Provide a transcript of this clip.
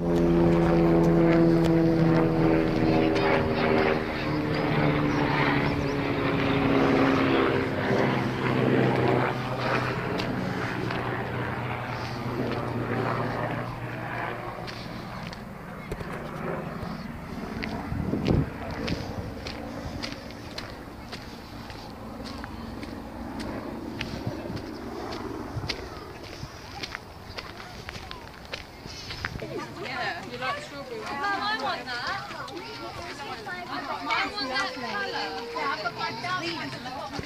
Yeah, you like strawberry one? No, I want that. I want that colour. Yeah, I've got my dark one.